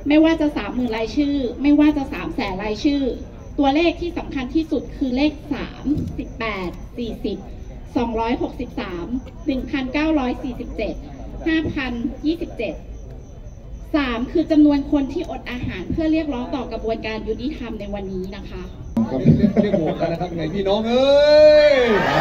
ไม่ว่าจะ30,000รายชื่อไม่ว่าจะ300,000รายชื่อตัวเลขที่สำคัญที่สุดคือเลข3 18 40 263 1,947 5,027 3คือจำนวนคนที่อดอาหารเพื่อเรียกร้องต่อกระบวนการยุติธรรมในวันนี้นะคะเรียกโหวตแล้วนะครับไงพี่น้องเอ้ย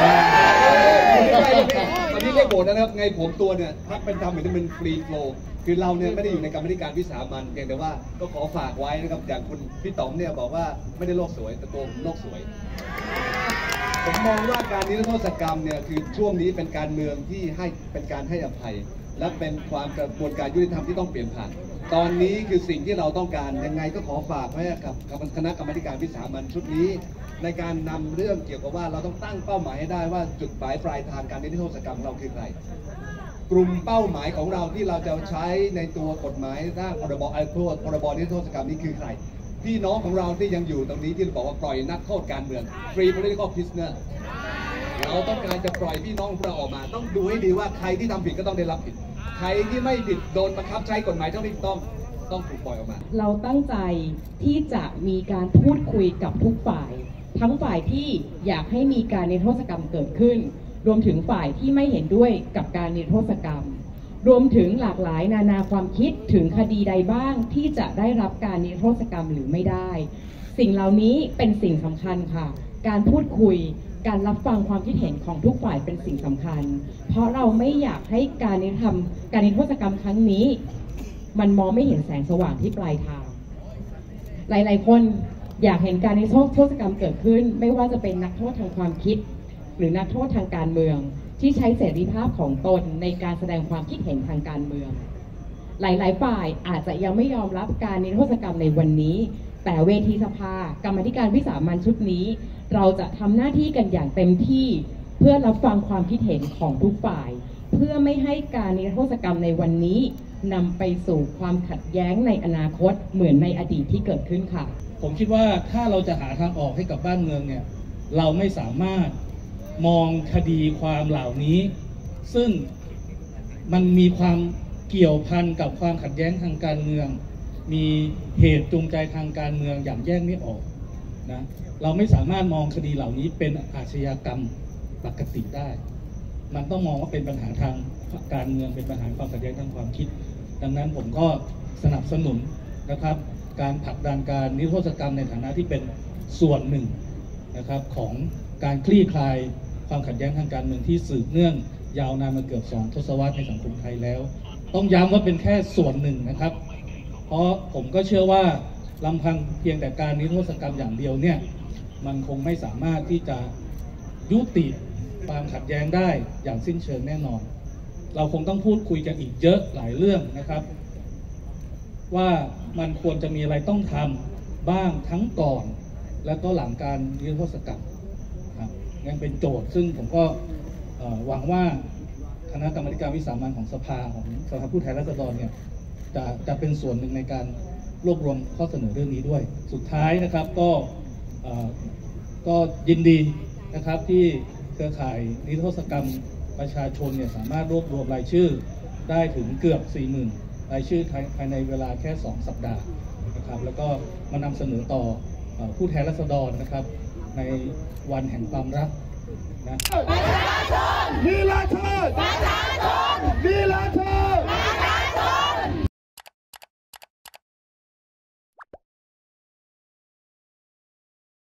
ตอนนี้เรียกโหวตนะครับไงผมตัวเนี่ยพรรคเป็นธรรมเหมือนเป็นฟรีโฟลว์คือเราเนี่ยไม่ได้อยู่ในกรรมธิการวิสามัญเพียงแต่ว่าก็ขอฝากไว้นะครับอย่างคุณพี่ต๋อมเนี่ยบอกว่าไม่ได้โลกสวยแต่ตัวโลกสวยผมมองว่าการนิรโทษกรรมเนี่ยคือช่วงนี้เป็นการเมืองที่เป็นการให้อภัยและเป็นความกระบวนการยุติธรรมที่ต้องเปลี่ยนผ่านตอนนี้คือสิ่งที่เราต้องการยังไงก็ขอฝากไว้กับคณะกรรมการวิสามัญชุดนี้ในการนำเรื่องเกี่ยวกับว่าเราต้องตั้งเป้าหมายให้ได้ว่าจุดหมายปลายทางการนิรโทษกรรมเราคือใครกลุ่มเป้าหมายของเราที่เราจะใช้ในตัวกฎหมายร่างพรบพรบนิรโทษกรรมนี้คือใครพี่น้องของเราที่ยังอยู่ตรงนี้ที่บอกว่าปล่อยนักโทษการเมือง Free Political Prisoner เราต้องการจะปล่อยพี่น้องของเราออกมาต้องดูให้ดีว่าใครที่ทำผิดก็ต้องได้รับผิดใครที่ไม่ผิดโดนบังคับใช้กฎหมายเท่าที่ต้องถูกปล่อยออกมาเราตั้งใจที่จะมีการพูดคุยกับทุกฝ่ายทั้งฝ่ายที่อยากให้มีการนิรโทษกรรมเกิดขึ้นรวมถึงฝ่ายที่ไม่เห็นด้วยกับการนิรโทษกรรมรวมถึงหลากหลายนานาความคิดถึงคดีใดบ้างที่จะได้รับการนิรโทษกรรมหรือไม่ได้สิ่งเหล่านี้เป็นสิ่งสำคัญค่ะการพูดคุยการรับฟังความคิดเห็นของทุกฝ่ายเป็นสิ่งสำคัญเพราะเราไม่อยากให้การนิรโทษกรรมครั้งนี้มันมองไม่เห็นแสงสว่างที่ปลายทางหลายๆคนอยากเห็นการนิรโทษกรรมเกิดขึ้นไม่ว่าจะเป็นนักโทษทางความคิดหรือนักโทษทางการเมืองที่ใช้เสรีภาพของตนในการแสดงความคิดเห็นทางการเมืองหลายๆฝ่ายอาจจะยังไม่ยอมรับการนิรโทษกรรมในวันนี้แต่เวทีสภากรรมธิการวิสามัญชุดนี้เราจะทำหน้าที่กันอย่างเต็มที่เพื่อรับฟังความคิดเห็นของทุกฝ่ายเพื่อไม่ให้การนิรโทษกรรมในวันนี้นำไปสู่ความขัดแย้งในอนาคตเหมือนในอดีตที่เกิดขึ้นค่ะผมคิดว่าถ้าเราจะหาทางออกให้กับบ้านเมืองเนี่ยเราไม่สามารถมองคดีความเหล่านี้ซึ่งมันมีความเกี่ยวพันกับความขัดแย้งทางการเมืองมีเหตุจูงใจทางการเมืองอย่างแยกไม่ออกนะเราไม่สามารถมองคดีเหล่านี้เป็นอาชญากรรมปกติได้มันต้องมองว่าเป็นปัญหาทางการเมืองเป็นปัญหาความขัดแย้งทางความคิดดังนั้นผมก็สนับสนุนนะครับการผลักดันการนิรโทษกรรมในฐานะที่เป็นส่วนหนึ่งนะครับของการคลี่คลายความขัดแย้งทางการเมืองที่สืบเนื่องยาวนานมาเกือบ2 ทศวรรษในสังคมไทยแล้วต้องย้ำว่าเป็นแค่ส่วนหนึ่งนะครับเพราะผมก็เชื่อว่าลำพังเพียงแต่การนิรโทษกรรมอย่างเดียวเนี่ยมันคงไม่สามารถที่จะยุติความขัดแย้งได้อย่างสิ้นเชิงแน่นอนเราคงต้องพูดคุยกันอีกเยอะหลายเรื่องนะครับว่ามันควรจะมีอะไรต้องทำบ้างทั้งก่อนและก็หลังการนิรโทษกรรมครับยังเป็นโจทย์ซึ่งผมก็หวังว่าคณะกรรมการวิสามัญของสภาผู้แทนราษฎรเนี่ยจะเป็นส่วนหนึ่งในการรวบรวมข้อเสนอเรื่องนี้ด้วยสุดท้ายนะครับก็ยินดีนะครับที่เครือข่ายนิรโทษกรรมประชาชนเนี่ยสามารถรวบรวมรายชื่อได้ถึงเกือบ 40,000 รายชื่อภายในเวลาแค่2 สัปดาห์นะครับแล้วก็มานำเสนอต่อผู้แทนราษฎรนะครับในวันแห่งความรักนะนิรโทษประชาชนนิรโทษ